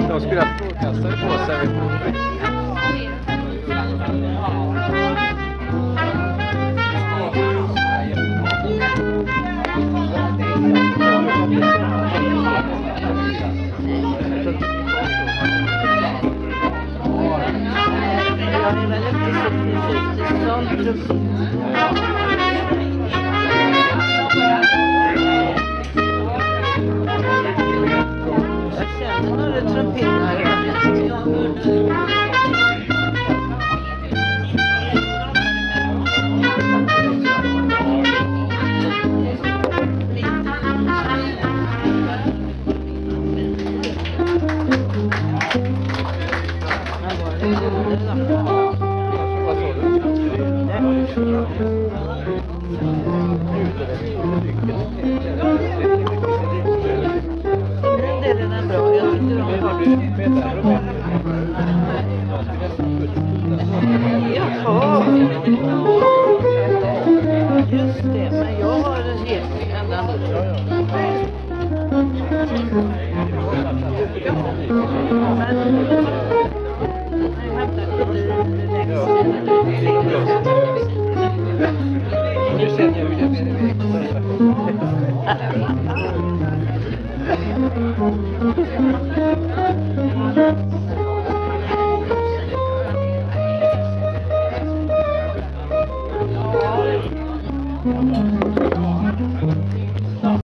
De skulle ha strålkastare på sig. Jag är väl inte så förtjust i sånt. Jag känner några trumpeter Den delen är bra, jag tycker om Jaha. Just det, men jag har en helt annan. Nu känner jag hur jag blir iväg.